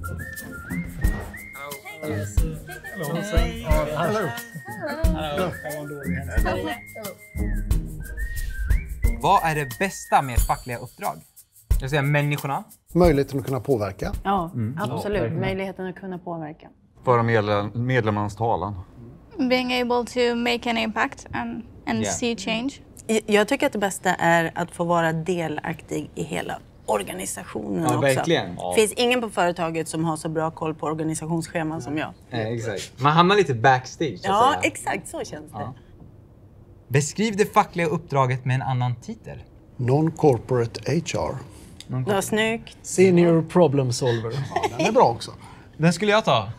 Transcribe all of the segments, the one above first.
Vad är det bästa med fackliga uppdrag? Jag säger människorna. Möjligheten att kunna påverka. Ja, absolut. Möjligheten att kunna påverka. Föra medlemmarnas talan. Being able to make an impact and see change. Jag tycker att det bästa är att få vara delaktig i hela organisationen också. Verkligen. Det finns ingen på företaget som har så bra koll på organisationsscheman som jag. Exakt. Man hamnar lite backstage. Ja, exakt så känns det. Beskriv det fackliga uppdraget med en annan titel. Non-corporate HR. Det var snyggt. Senior problem solver. Ja, den är bra också. Den skulle jag ta.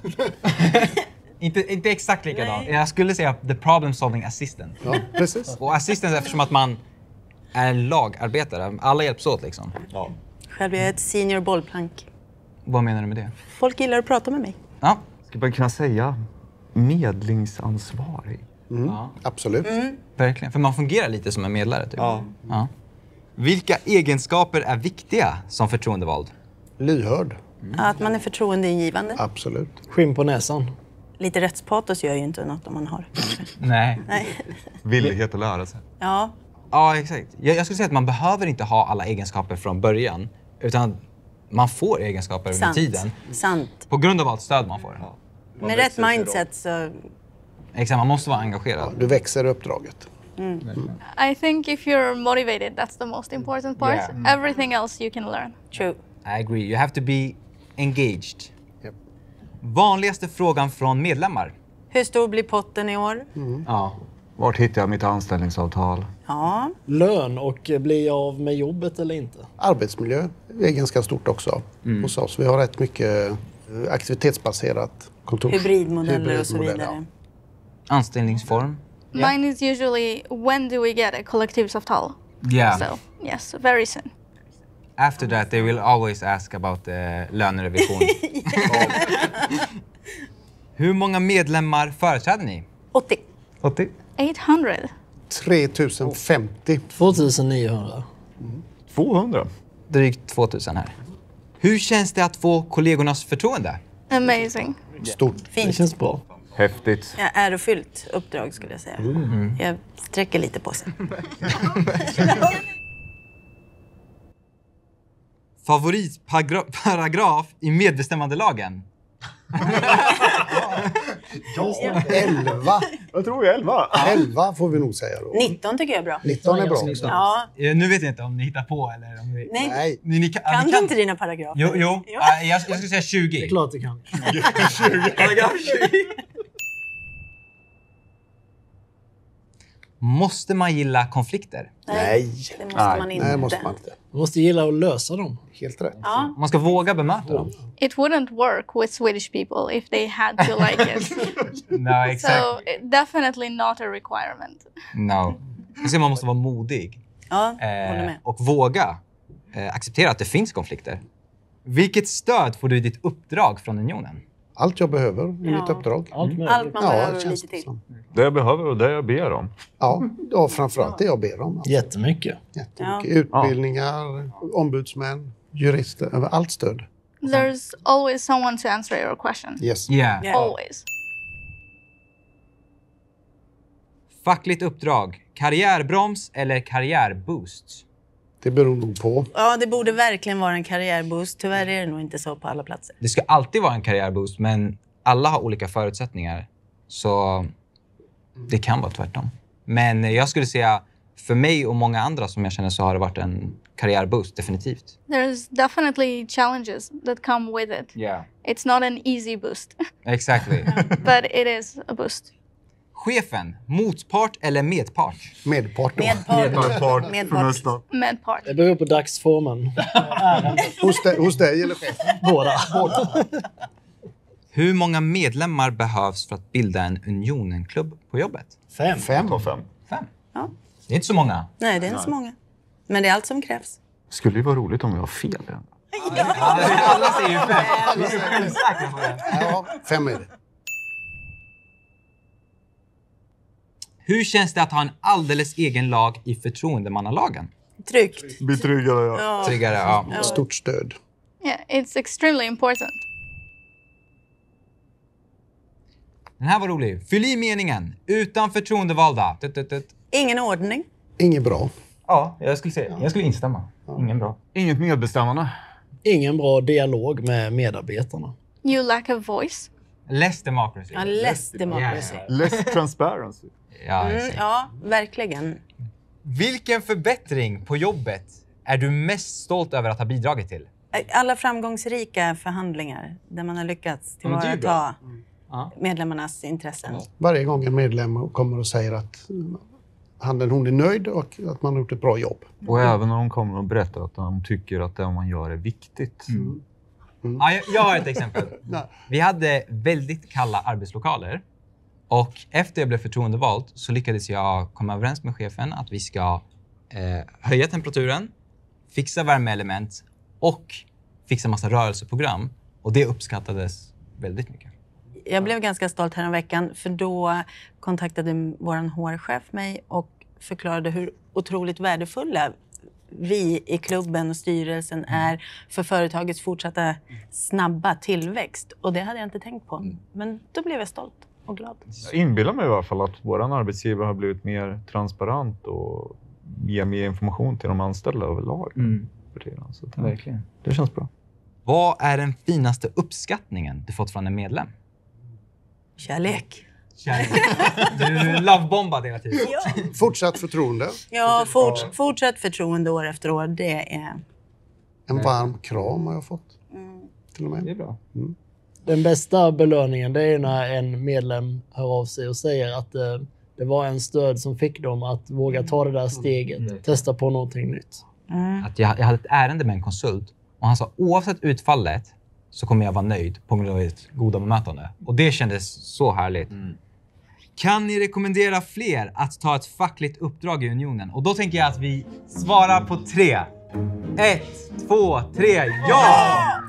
inte exakt likadan. Jag skulle säga the problem solving assistant. Ja, precis. Och assistant eftersom att man är en lagarbetare. Alla hjälps åt liksom. Ja. Själv är jag ett senior bollplank. Vad menar du med det? Folk gillar att prata med mig. Ja. Skulle man kunna säga medlingsansvarig? Absolut. Verkligen. För man fungerar lite som en medlare typ. Ja. Vilka egenskaper är viktiga som förtroendevald? Lyhörd. Att man är förtroendeingivande. Absolut. Skinn på näsan. Lite rättspatos gör ju inte något om man har. Nej. Nej. Villighet att lära sig. Ja, Ja, exakt. Jag skulle säga att man behöver inte ha alla egenskaper från början. Utan man får egenskaper under sant. tiden. Sant. På grund av allt stöd man får. Med rätt mindset så... Exakt, man måste vara engagerad. Du växer i uppdraget. I think if you're motivated, that's the most important part. Yeah. Everything else you can learn. True. I agree. You have to be engaged. Yep. Vanligaste frågan från medlemmar? Hur stor blir potten i år? Ja. Vart hittar jag mitt anställningsavtal? Ja. Lön och blir jag av med jobbet eller inte? Arbetsmiljö är ganska stort också hos oss. Vi har rätt mycket aktivitetsbaserat kontor. Hybridmodeller och så vidare. Anställningsform? Mine is usually when do we get a kollektivavtal? Yeah. So yes, very soon. After that they will always ask about lönerevision. Hur många medlemmar företräder ni? 80. 80. 800. 3050. 2900. 200. Drygt 2000 här. Hur känns det att få kollegornas förtroende? Amazing. Stort. Det Fint. känns bra. Häftigt. Ja, ärofyllt uppdrag skulle jag säga. Jag sträcker lite på sig. Favoritparagraf i medbestämmandelagen? 11. Jag tror 11. 11 får vi nog säga då. 19 tycker jag är bra. 19 är bra. Ja. Nu vet jag inte om ni hittar på eller om ni... Nej. Nej. Ni Kan du inte dina paragrafer? Jo. Jag skulle säga 20. Klart du kan. Paragraf 20. Måste man gilla konflikter? Nej. Det måste man inte. Nej, måste man inte. Du måste gilla att lösa dem. Helt rätt. Ja. Man ska våga bemöta dem. It wouldn't work with Swedish people if they had to like it. No, exakt. So definitely not a requirement. No. Så man måste vara modig. Ja, håller med. Och våga acceptera att det finns konflikter. Vilket stöd får du i ditt uppdrag från unionen? Allt jag behöver i mitt uppdrag. Allt med. Allt man Ja, behöver det och känns lite till. som. Det jag behöver och det jag ber om. Ja, framförallt det jag ber om. Jättemycket. Jättemycket. Utbildningar, ombudsmän, jurister, över allt stöd. There's always someone to answer your question. Yes. Yeah. Yeah. Always. Fackligt uppdrag. Karriärbroms eller karriärboost? Det beror nog på. Ja, det borde verkligen vara en karriärboost. Tyvärr är det nog inte så på alla platser. Det ska alltid vara en karriärboost, men alla har olika förutsättningar. Så det kan vara tvärtom. Men jag skulle säga, för mig och många andra som jag känner så har det varit en karriärboost, definitivt. There's definitely challenges that come with it. Yeah. It's not an easy boost, Exactly. but it is a boost. Chefen, motpart eller medpart? Medpart då. Medpart. Medpart. Medpart. Det beror på dagsformen. Hos dig eller chef? Båda. Hur många medlemmar behövs för att bilda en unionenklubb på jobbet? 5. 5. 5. Ja. Det är inte så många. Nej, det är inte så många. Men det är allt som krävs. Skulle ju vara roligt om jag har fel. Alla säger ju 5. Vi är självsäkra på det. Ja, 5 är det. Hur känns det att ha en alldeles egen lag i förtroendemannalagen? Tryggt. Betryggare, ja. Ja. Tryggare, ja. Stort stöd. Yeah, it's extremely important. Den här var rolig. Fyll i meningen. Utan förtroendevalda. Ingen ordning. Inget bra. Ja, jag skulle instämma. Ingen bra. Inget medbestämmande. Ingen bra dialog med medarbetarna. You lack a voice. Less democracy. Ja, less democracy. Less transparency. Ja, exakt. Ja, verkligen. Vilken förbättring på jobbet är du mest stolt över att ha bidragit till? Alla framgångsrika förhandlingar där man har lyckats men det är ju tillvarata Ja. medlemmarnas intressen. Varje gång en medlem kommer och säger att hon är nöjd och att man har gjort ett bra jobb. Och även när de kommer och berättar att de tycker att det man gör är viktigt. Ja, jag har ett exempel. Vi hade väldigt kalla arbetslokaler. Och efter jag blev förtroendevald så lyckades jag komma överens med chefen att vi ska höja temperaturen, fixa värmeelement och fixa massa rörelseprogram. Och det uppskattades väldigt mycket. Jag blev ganska stolt här en veckan för då kontaktade vår HR-chef mig och förklarade hur otroligt värdefulla vi i klubben och styrelsen är för företagets fortsatta snabba tillväxt. Och det hade jag inte tänkt på. Men då blev jag stolt och glad. Jag inbillar mig i alla fall att vår arbetsgivare har blivit mer transparent och ger mer information till de anställda överlag. Så Verkligen. det känns bra. Vad är den finaste uppskattningen du fått från en medlem? Kärlek. Du lovebombade hela tiden. Fortsatt förtroende. Ja, fortsatt förtroende år efter år. Det är... En varm kram har jag fått. Till och med. Det är bra. Den bästa belöningen det är när en medlem hör av sig och säger att det var en stöd som fick dem att våga ta det där steget. Testa på någonting nytt. Att jag hade ett ärende med en konsult och han sa oavsett utfallet så kommer jag vara nöjd på grund av ett goda bemötande. Och det kändes så härligt. Kan ni rekommendera fler att ta ett fackligt uppdrag i unionen? Och då tänker jag att vi svarar på 3. 1, 2, 3, ja!